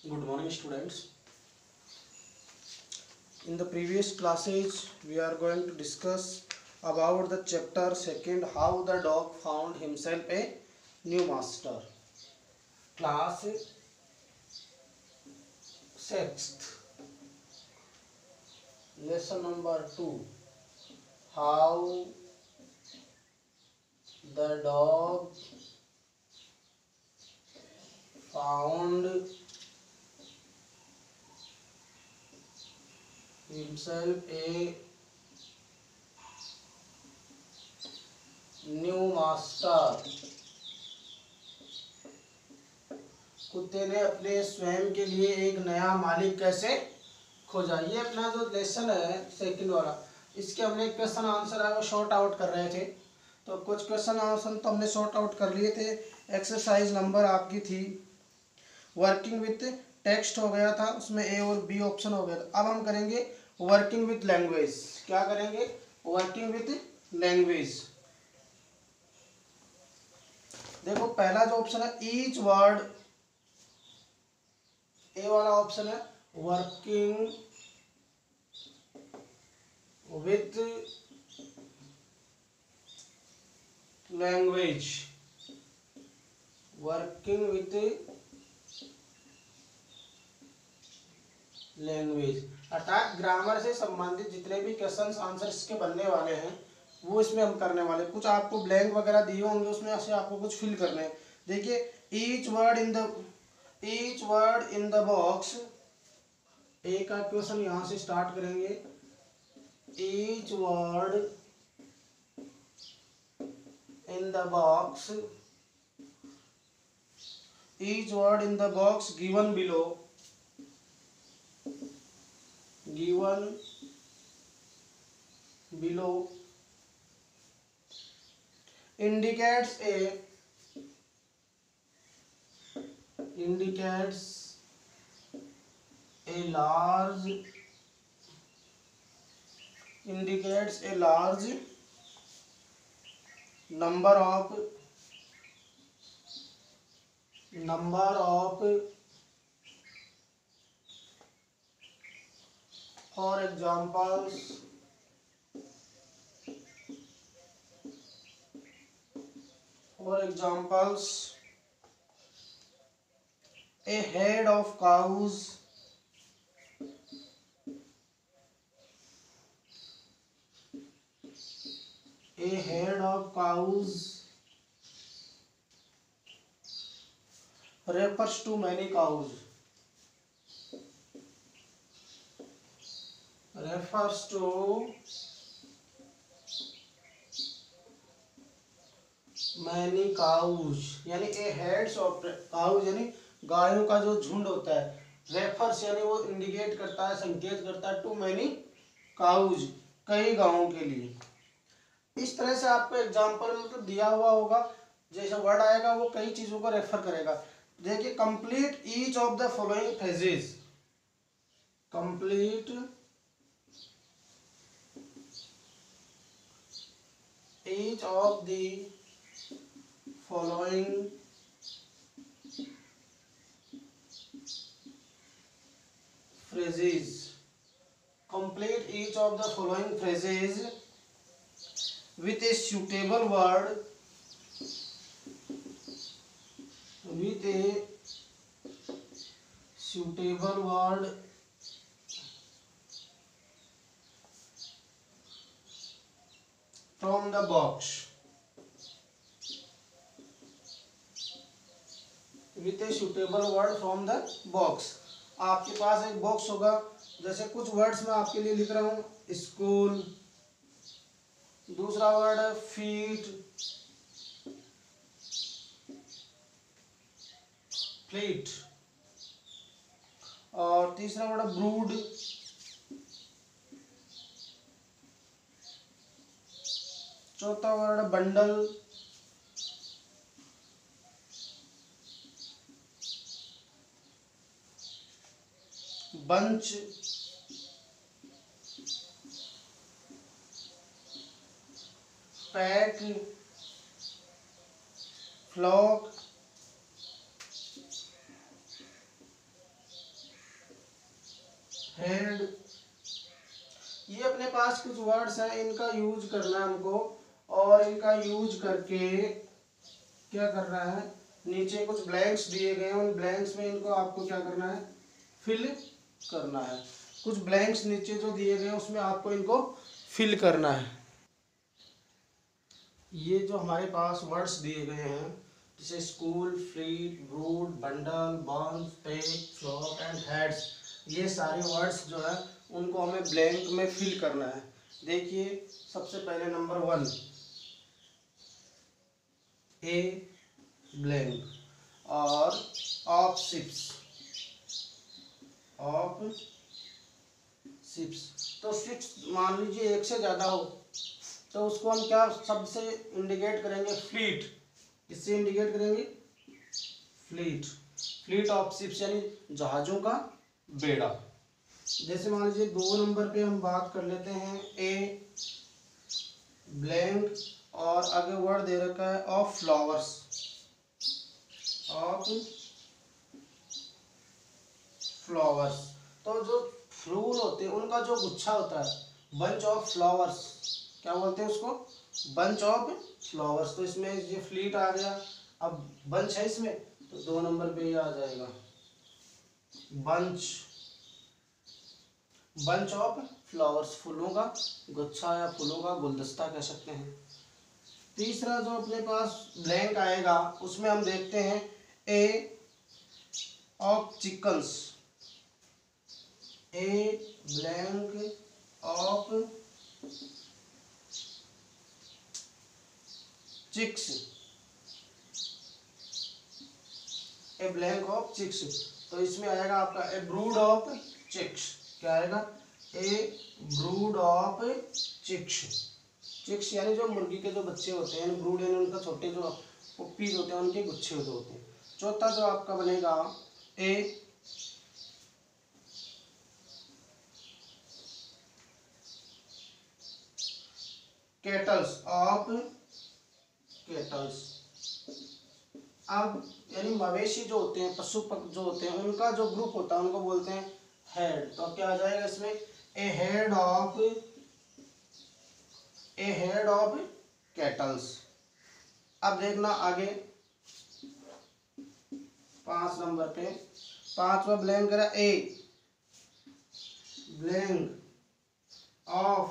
Good morning, students. In the previous classes, we are going to discuss about the chapter second, how the dog found himself a new master. Class sixth, lesson number 2, how the dog found himself a new master. कुत्ते ने अपने स्वयं के लिए एक नया मालिक कैसे खोजा। ये अपना जो लेसन है सेकंड वाला, इसके हमने क्वेश्चन आंसर है वो शॉर्ट आउट कर रहे थे। तो कुछ क्वेश्चन आंसर तो हमने शॉर्ट आउट कर लिए थे। एक्सरसाइज नंबर आपकी थी वर्किंग विथ टेक्स्ट हो गया था, उसमें ए और बी ऑप्शन हो गया था। अब हम करेंगे वर्किंग विथ लैंग्वेज। क्या करेंगे? Working with language. देखो पहला जो ऑप्शन है ईच वर्ड, ए वाला ऑप्शन है working with language. Working with language अर्थात ग्रामर से संबंधित जितने भी क्वेश्चन आंसर इसके बनने वाले हैं वो इसमें हम करने वाले। कुछ आपको ब्लैंक वगैरह दिए होंगे, उसमें से आपको कुछ फिल करने हैं। देखिए each word in the box, A का क्वेश्चन यहां से स्टार्ट करेंगे। Each word in the box, each word in the box given below, indicates a large number of for examples a head of cows, refers to many cows, यानी ए heads of cows यानी गायों का जो झुंड होता है। Refers यानी वो इंडिकेट करता है, संकेत करता है, टू मैनी काउज, कई गायों के लिए। इस तरह से आपको एग्जांपल मतलब दिया हुआ होगा, जैसा वर्ड आएगा वो कई चीजों को रेफर करेगा। देखिए complete each of the following phrases, complete each of the following phrases, complete each of the following phrases with a suitable word, from the box, with a suitable word from the box। आपके पास एक box होगा, जैसे कुछ words मैं आपके लिए लिख रहा हूँ, स्कूल, दूसरा वर्ड है फीट, फ्लीट, और तीसरा वर्ड है ब्रूड, चौथा वर्ड है bundle, bunch, pack, flock, head. ये अपने पास कुछ वर्ड्स हैं, इनका यूज करना है हमको, और इनका यूज करके क्या करना है, नीचे कुछ ब्लैंक्स दिए गए हैं, उन ब्लैंक्स में इनको आपको क्या करना है, फिल करना है। कुछ ब्लैंक्स नीचे जो दिए गए हैं उसमें आपको इनको फिल करना है। ये जो हमारे पास वर्ड्स दिए गए हैं, जैसे school, fleet, brood, bundle, bunch, pack, flock and heads, ये सारे वर्ड्स जो है उनको हमें ब्लैंक में फिल करना है। देखिए सबसे पहले नंबर 1, ए ब्लैंक और ऑफ शिप्स, ऑफ शिप्स। तो शिप्स मान लीजिए एक से ज़्यादा हो तो उसको हम क्या शब्द से इंडिकेट करेंगे, फ्लीट। किससे इंडिकेट करेंगे, फ्लीट। फ्लीट ऑफ शिप्स यानी जहाज़ों का बेड़ा। जैसे मान लीजिए 2 नंबर पे हम बात कर लेते हैं, ए ब्लैंक और आगे वर्ड दे रखा है ऑफ फ्लावर्स, ऑफ फ्लावर्स। तो जो फूल होते हैं उनका जो गुच्छा होता है, बंच ऑफ फ्लावर्स, क्या बोलते हैं उसको, बंच ऑफ फ्लावर्स। तो इसमें ये फ्लीट आ गया, अब बंच है इसमें तो 2 नंबर पे ये आ जाएगा, बंच, बंच ऑफ फ्लावर्स, फूलों का गुच्छा या फूलों का गुलदस्ता कह सकते हैं। तीसरा जो अपने पास ब्लैंक आएगा उसमें हम देखते हैं a of chickens, a blank of chicks, a blank of chicks. तो इसमें आएगा आपका ए ब्रूड ऑफ चिक्स, क्या आएगा, a brood of chicks. Chicks यानी जो मुर्गी के जो बच्चे होते हैं, ब्रूड यानी उनका छोटे जो पुप्पीज होते हैं उनके गुच्छे होते हैं। चौथा जो आपका बनेगा ए कैटल्स ऑफ कैटल्स। अब यानी मवेशी जो होते हैं, पशु जो होते हैं, उनका जो ग्रुप होता है उनको बोलते हैं हेड। तो क्या आ जाएगा इसमें, ए हेड ऑफ कैटल्स। अब देखना आगे 5 नंबर पे, 5वां ब्लैंक करा, ए ब्लैंक ऑफ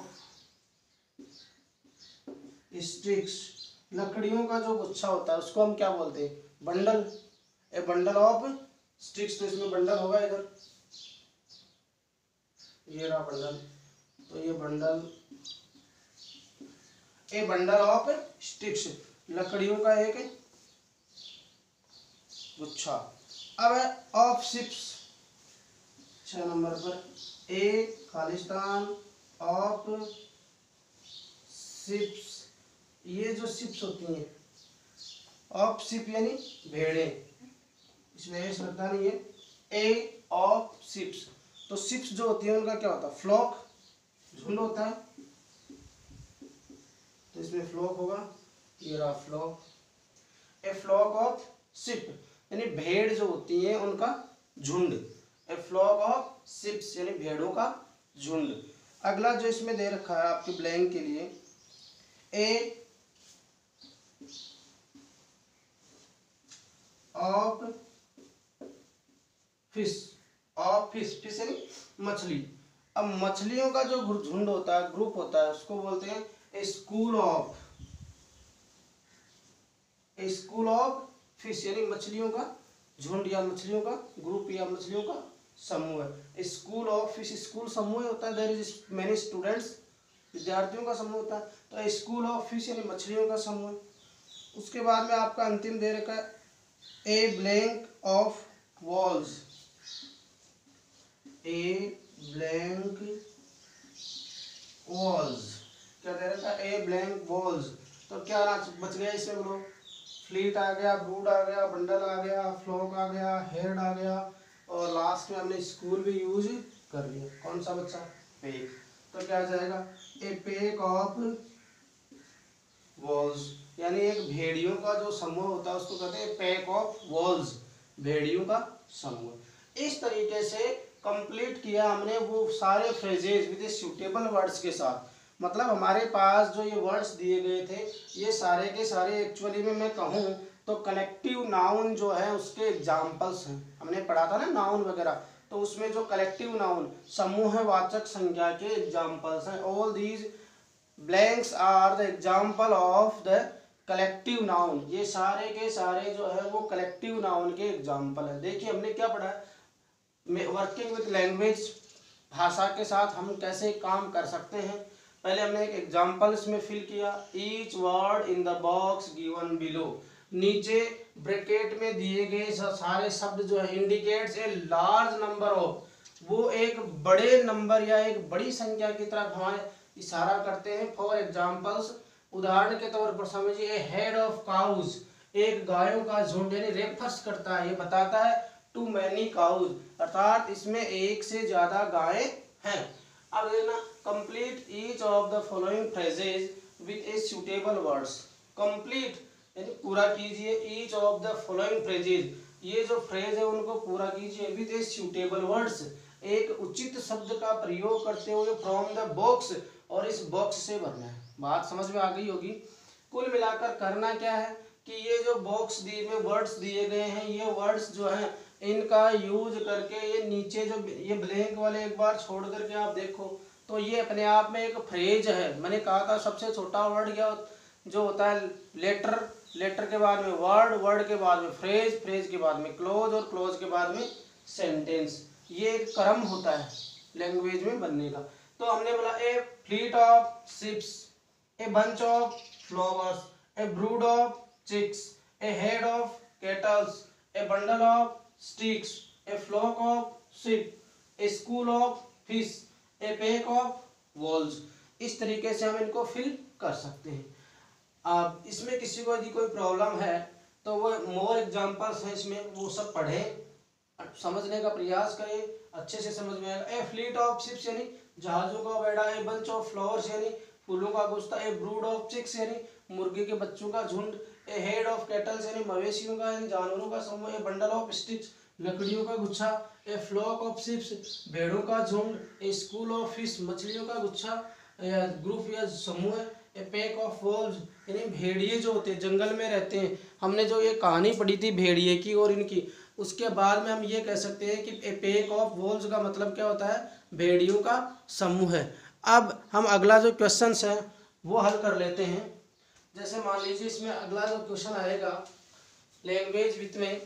स्टिक्स, लकड़ियों का जो गुच्छा होता है उसको हम क्या बोलते हैं, bundle, a bundle of sticks. तो इसमें बंडल होगा इधर, ये रहा बंडल, तो ये bundle, a bundle of sticks, लकड़ियों का एक गुच्छा। अब है ऑफ शिप्स 6 नंबर पर, ए खालिस्तान ऑफ शिप्स। ये जो शिप्स होती हैं, ऑफ शिप यानी भेड़े, इसमें एस लगता नहीं है, ए ऑफ शिप्स। तो शिप्स जो होती है उनका क्या होता है, फ्लॉक, झुंड होता है। तो इसमें फ्लॉक होगा, ये रहा flock, a flock of sheep यानी भेड़ जो होती है उनका झुंड, ए फ्लॉक ऑफ शिप्स यानी भेड़ों का झुंड। अगला जो इसमें दे रखा है आपके ब्लैंक के लिए, a of fish, of fish, fish यानी मछली। अब मछलियों का जो झुंड होता है, ग्रुप होता है, उसको बोलते हैं ए स्कूल ऑफ फिश यानी मछलियों का झुंड या मछलियों का ग्रुप या मछलियों का समूह है। स्कूल ऑफ फिश, स्कूल समूह होता है, देयर इज मेनी स्टूडेंट्स, विद्यार्थियों का समूह होता है। तो स्कूल ऑफ फिश यानी मछलियों का समूह। उसके बाद में आपका अंतिम दे रखा है a blank of wolves, a blank wolves, क्या दे रखा है, ए ब्लैंक वॉल्स। तो क्या बच गया इसमें बोलो, फ्लीट आ गया, ब्रूड आ गया, बंडल आ गया, फ्लॉक आ गया, हेड आ गया, और लास्ट में हमने स्कूल भी यूज कर लिया। कौन सा बच्चा, पेक। तो क्या आ जाएगा, ए पेक ऑफ वॉल्स यानी एक भेड़ियों का जो समूह होता है उसको कहते हैं पैक ऑफ वॉल्स, भेड़ियों का समूह। इस तरीके से कंप्लीट किया हमने वो सारे फ्रेजेज विद सूटेबल वर्ड्स के साथ। मतलब हमारे पास जो ये वर्ड्स दिए गए थे ये सारे के सारे एक्चुअली में मैं कहूँ तो कलेक्टिव नाउन जो है उसके एग्जाम्पल्स हैं। हमने पढ़ा था ना नाउन वगैरह, तो उसमें जो कलेक्टिव नाउन समूहवाचक संज्ञा के एग्जाम्पल्स हैं। All these blanks are the example of the collective noun. ये सारे के सारे जो है वो कलेक्टिव नाउन के एग्जाम्पल है। देखिए हमने क्या पढ़ा है, वर्किंग विथ लैंग्वेज, भाषा के साथ हम कैसे काम कर सकते हैं। पहले हमने एक एग्जाम्पल इसमें फिल किया, each word in the box given below. नीचे ब्रैकेट में दिए गए सारे शब्द जो है indicates a large number of, वो एक बड़े नंबर या एक बड़ी संख्या की तरफ हमारे इशारा करते हैं। फॉर एग्जाम्पल्स, उदाहरण के तौर पर समझिए, ए हेड ऑफ काउज, एक गायों का झुंड, यानी रेफर्स करता है, ये बताता है टू मैनी काउज, अर्थात इसमें एक से ज्यादा गायें हैं। अब देखना, complete each of the following phrases with a suitable words. Complete यानी पूरा कीजिए, each of the following phrases, ये जो फ्रेज है उनको पूरा कीजिए विथ ए सूटेबल वर्ड्स, एक उचित शब्द का प्रयोग करते हुए, फ्रॉम द बॉक्स, और इस बॉक्स से भरना है। बात समझ में आ गई होगी। कुल मिलाकर करना क्या है कि ये जो बॉक्स दिए में वर्ड्स दिए गए हैं, ये वर्ड्स जो हैं इनका यूज करके ये नीचे जो ये ब्लैंक वाले एक बार छोड़ करके आप देखो तो ये अपने आप में एक फ्रेज है। मैंने कहा था सबसे छोटा वर्ड क्या जो होता है लेटर, लेटर के बाद में वर्ड, वर्ड के बाद में फ्रेज, फ्रेज के बाद में क्लोज और क्लोज के बाद में सेंटेंस। ये एक क्रम होता है लैंग्वेज में बनने का। तो हमने बोला a fleet of ships, a bunch of flowers, a brood of chicks, a head of cattles, a bundle of sticks, a flock of sheep, a school of fish, a pack of wolves. इस तरीके से हम इनको fill कर सकते हैं। अब इसमें किसी को यदि कोई प्रॉब्लम है तो वो मोर एग्जांपल्स हैं इसमें, वो सब पढ़ें, समझने का प्रयास करें, अच्छे से समझ में आएगा। ए फ्लीट ऑफ शिप्स यानी जहाजों का बेड़ा, ए बंच ऑफ फ्लावर्स यानी फूलों का गुस्ता, ए ब्रूड ऑफ चिक्स यानी मुर्गे के बच्चों का झुंड, ए हेड ऑफ कैटल्स यानी मवेशियों का यानी जानवरों का समूह, ए बंडल ऑफ स्टिक्स लकड़ियों का गुच्छा, ए फ्लॉक ऑफ शिप्स भेड़ों का झुंड, ए स्कूल ऑफ फिश मछलियों का गुच्छा या ग्रुप या समूह, ए पैक ऑफ वॉल्व्स यानी भेड़िए जो होते हैं जंगल में रहते हैं। हमने जो ये कहानी पढ़ी थी भेड़िए की और इनकी, उसके बाद में हम ये कह सकते हैं कि ए पैक ऑफ वॉल्व्स का मतलब क्या होता है, भेड़ियों का समूह है। अब हम अगला जो क्वेश्चन है वो हल कर लेते हैं। जैसे मान लीजिए इसमें अगला जो क्वेश्चन आएगा लैंग्वेज विथ में,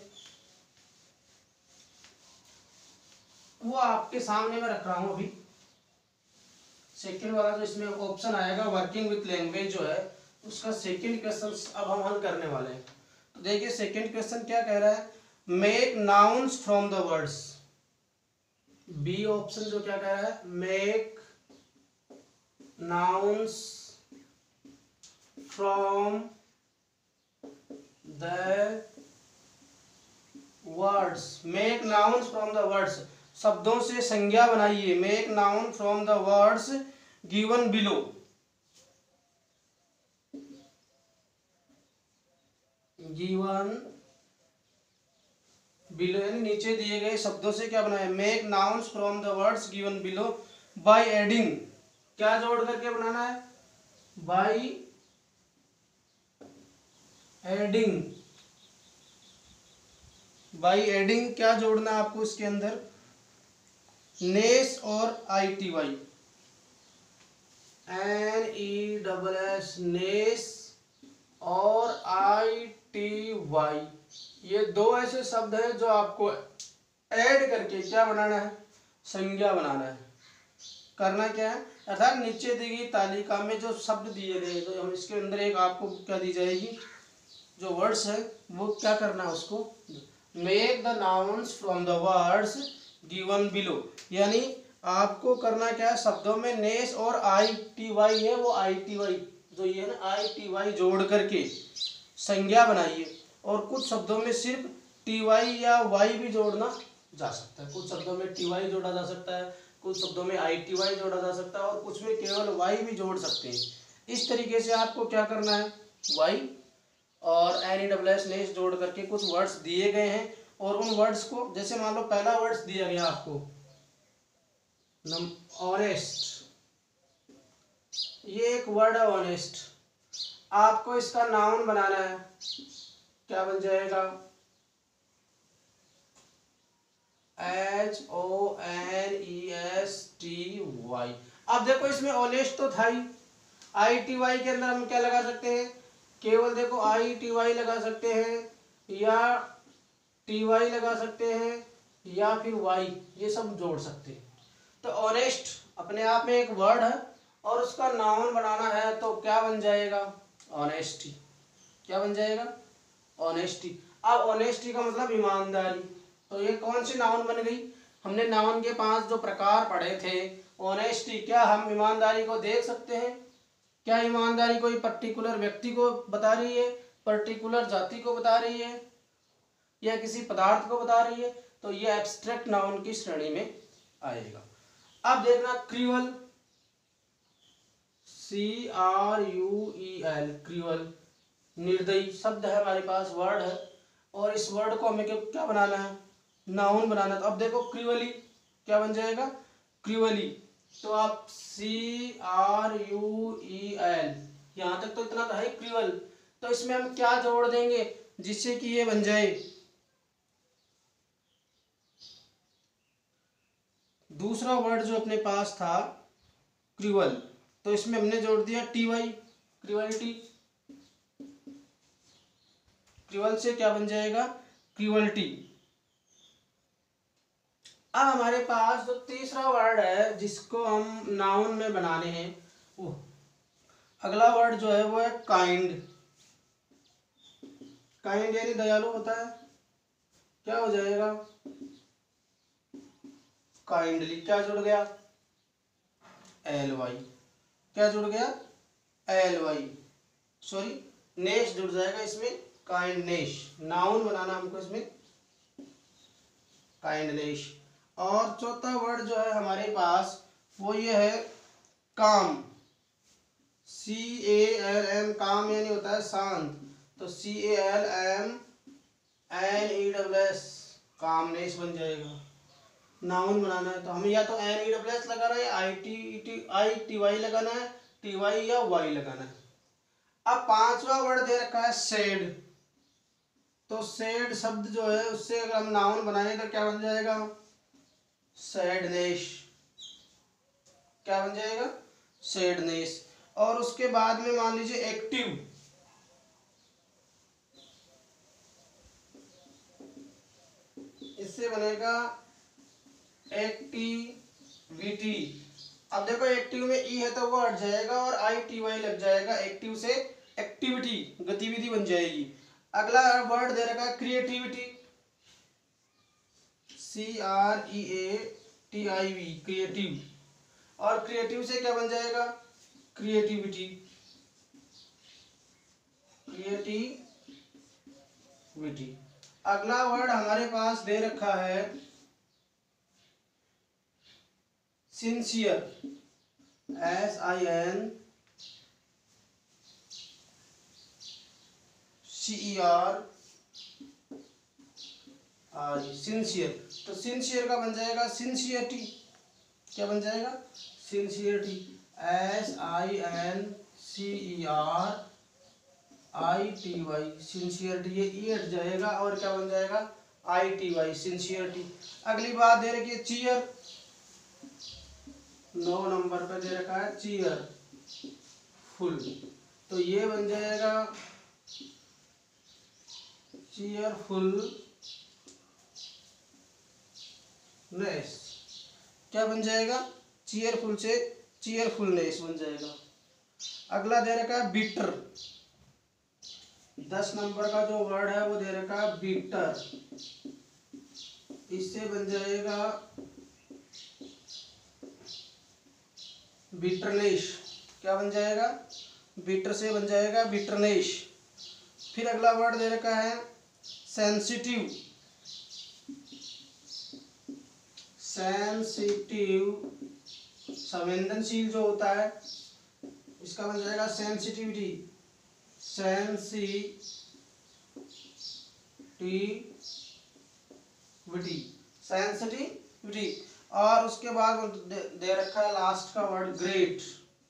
वो आपके सामने मैं रख रहा हूँ अभी। सेकंड वाला जो इसमें ऑप्शन आएगा वर्किंग विथ लैंग्वेज जो है उसका सेकंड क्वेश्चन अब हम हल करने वाले हैं। तो देखिए सेकंड क्वेश्चन क्या कह रहा है, make nouns from the words. B option जो क्या कह रहा है, make nouns from the words. Make nouns from the words, शब्दों से संज्ञा बनाइए। Make noun from the words given below. Given below यानी नीचे दिए गए शब्दों से क्या बनाए, make nouns from the words given below by adding. क्या जोड़ करके बनाना है, बाय एडिंग। बाय एडिंग क्या जोड़ना है आपको इसके अंदर, नेस और ITY, NESS नेस और ITY, ये दो ऐसे शब्द हैं जो आपको ऐड करके क्या बनाना है, संज्ञा बनाना है। करना क्या है, अर्थात नीचे दी गई तालिका में जो शब्द दिए गए तो हम इसके अंदर एक आपको क्या दी जाएगी, जो वर्ड्स है वो क्या करना है उसको, make the nouns from the words given below. यानी आपको करना क्या है, शब्दों में नेस और ITY है, वो ITY जो ये है ना ITY जोड़ करके संज्ञा बनाइए। और कुछ शब्दों में सिर्फ TY या Y भी जोड़ना जा सकता है। कुछ शब्दों में TY जोड़ा जा सकता है, कुछ शब्दों में ITY जोड़ा जा सकता है और कुछ में केवल Y भी जोड़ सकते हैं। इस तरीके से आपको क्या करना है, Y और NESS नेस जोड़ करके कुछ वर्ड्स दिए गए हैं और उन वर्ड्स को, जैसे मान लो पहला वर्ड्स दिया गया आपको ऑनेस्ट, ये एक वर्ड है ऑनेस्ट। आपको इसका नाउन बनाना है, क्या बन जाएगा? HONESTY। अब देखो इसमें ऑनेस्ट तो था ही, ITY के अंदर हम क्या लगा सकते हैं? केवल देखो ITY लगा सकते हैं, या TY लगा सकते हैं, या फिर Y, ये सब जोड़ सकते हैं। तो ऑनेस्ट अपने आप में एक वर्ड है और उसका नाउन बनाना है तो क्या बन जाएगा? ऑनेस्टी। क्या बन जाएगा? ऑनेस्टी। अब ऑनेस्टी का मतलब ईमानदारी। तो ये कौन सी नाउन बन गई? हमने नाउन के 5 जो प्रकार पढ़े थे, ऑनेस्टी, क्या हम ईमानदारी को देख सकते हैं? क्या ईमानदारी कोई पर्टिकुलर व्यक्ति को बता रही है, पर्टिकुलर जाति को बता रही है, या किसी पदार्थ को बता रही है? तो ये एब्स्ट्रैक्ट नाउन की श्रेणी में आएगा। अब देखना क्रूअल, CRUEL, क्रूअल, निर्दयी शब्द है हमारे पास, वर्ड है, और इस वर्ड को हमें क्या बनाना है? नाउन बनाना। तो अब देखो क्रूअली क्या बन जाएगा? क्रूअली। तो आप CRUEL, यहां तक तो इतना तो है क्रूअल। तो इसमें हम क्या जोड़ देंगे जिससे कि ये बन जाए? दूसरा वर्ड जो अपने पास था क्रूअल, तो इसमें हमने जोड़ दिया TY, क्रूअलिटी। क्रूअल से क्या बन जाएगा? क्रूअल्टी। अब हमारे पास जो तीसरा वर्ड है जिसको हम नाउन में बनाने हैं, वो अगला वर्ड जो है वो है काइंड। काइंड यानी दयालु होता है। क्या हो जाएगा? काइंडली। क्या जुड़ गया? LY। क्या जुड़ गया? LY, सॉरी, नेश जुड़ जाएगा इसमें, काइंडनेस। नाउन बनाना हमको इसमें, काइंडनेस। और चौथा वर्ड जो है हमारे पास वो ये है काम। CALM, काम यानी होता है शांत, तो CALMNESS, कामनेस बन जाएगा। नाउन बनाना है तो हमें या तो NESS लगाना है, ITY लगाना है, TY या Y लगाना है। अब पांचवा वर्ड दे रखा है सैड। तो सैड शब्द जो है उससे अगर हम नाउन बनाए तो क्या बन जाएगा? सैडनेस। क्या बन जाएगा? सैडनेस। और उसके बाद में मान लीजिए एक्टिव, इससे बनेगा एक्टिविटी। अब देखो एक्टिव में ई है तो वो हट जाएगा और ITY लग जाएगा, एक्टिव से एक्टिविटी, गतिविधि बन जाएगी। अगला वर्ड दे रखा है क्रिएटिविटी, CREATIV, क्रिएटिव। और क्रिएटिव से क्या बन जाएगा? Creativity, creativity. अगला वर्ड हमारे पास दे रखा है सिंसियर, SINCER, सिंसियर। तो सिंसियर का बन जाएगा सिंसियरिटी। क्या बन जाएगा? Sincerity, SINCERITY, sincerity. ये ई हट जाएगा और क्या बन जाएगा? ITY, sincerity. अगली बात दे रखी है चीयर, 9 नंबर पे दे रखा है चीयर फुल, तो ये बन जाएगा चीयरफुलनेस। क्या बन जाएगा? चीयरफुल से चीयरफुलनेस बन जाएगा। अगला दे रखा है बीटर, 10 नंबर का जो वर्ड है वो दे रखा है बीटर, इससे बन जाएगा बिटरनेस। क्या बन जाएगा? बीटर से बन जाएगा बिटरनेस। फिर अगला वर्ड दे रखा है सेंसिटिव, संवेदनशील जो होता है, इसका बन जाएगा सेंसिटिविटी, सेंसिटिविटी। और उसके बाद दे रखा है लास्ट का वर्ड ग्रेट,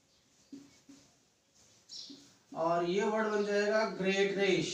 और ये वर्ड बन जाएगा ग्रेटनेस।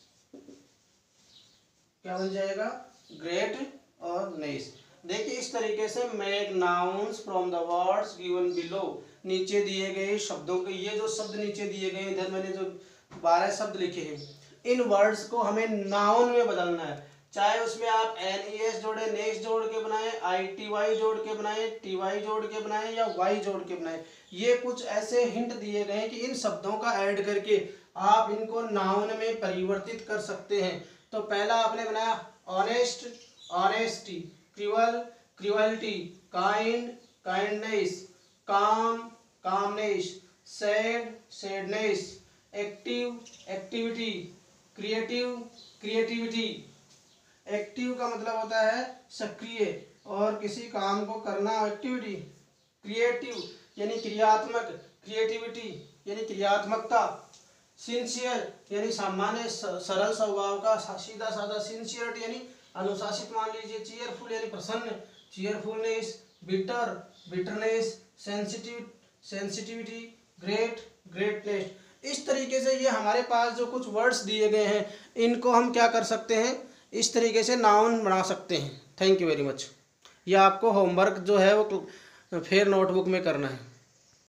क्या बन जाएगा? ग्रेट और नेस। देखिए इस तरीके से make nouns from the words given below, नीचे दिए गए शब्दों के, ये जो शब्द नीचे दिए गए, इधर मैंने जो 12 शब्द लिखे हैं, इन वर्ड्स को हमें नाउन में बदलना है। चाहे उसमें आप NES जोड़े, नेस जोड़ के बनाए, ITY जोड़ के बनाए, TY जोड़ के बनाए, या Y जोड़ के बनाए, ये कुछ ऐसे हिंट दिए गए हैं कि इन शब्दों का ऐड करके आप इनको नाउन में परिवर्तित कर सकते हैं। तो पहला आपने बनाया honest, honesty, cruel, cruelty, kind, kindness, calm, calmness, sad, sadness, active, activity, creative, creativity. Active का मतलब होता है सक्रिय और किसी काम को करना, एक्टिविटी। क्रिएटिव यानी क्रियात्मक, क्रिएटिविटी यानी क्रियात्मकता। सिंसियर यानी सामान्य सरल स्वभाव का, सीधा साधा। सिंसियरिटी यानी अनुशासित मान लीजिए। चीयरफुल यानी प्रसन्न, cheerfulness. Bitter, bitterness. Sensitive, sensitivity. Great, greatness. इस तरीके से ये हमारे पास जो कुछ वर्ड्स दिए गए हैं, इनको हम क्या कर सकते हैं, इस तरीके से नाउन बना सकते हैं। Thank you very much. ये आपको होमवर्क जो है वो फिर नोटबुक में करना है।